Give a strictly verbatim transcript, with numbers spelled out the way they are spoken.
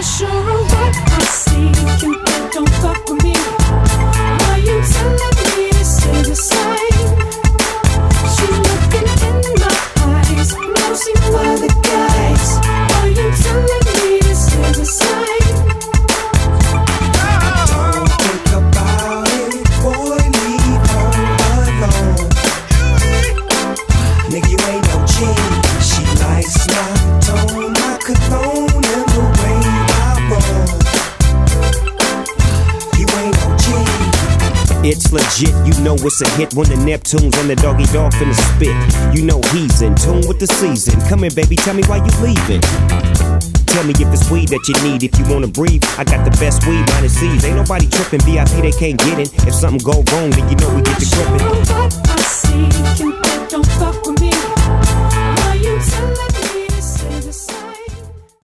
sure of what I see. Cupid, don't fuck with me. Are you telling me this is a sign? She's looking in my eyes, browsing for the guys. Are you telling me this is a sign? Don't think about it, boy, leave her alone. Nigga, you ain't no G. She likes my tone, my cologne, and the way I roll. You ain't no G. It's legit, you know it's a hit when the Neptunes and the doggy dog finna spit. You know he's in tune with the season. Come here, baby, tell me why you leaving. Tell me if it's weed that you need, if you wanna breathe. I got the best weed, minus C's. Ain't nobody tripping, V I P they can't get in. If something go wrong, then you know we get the gripping. What I see, Cupid, don't fuck with me.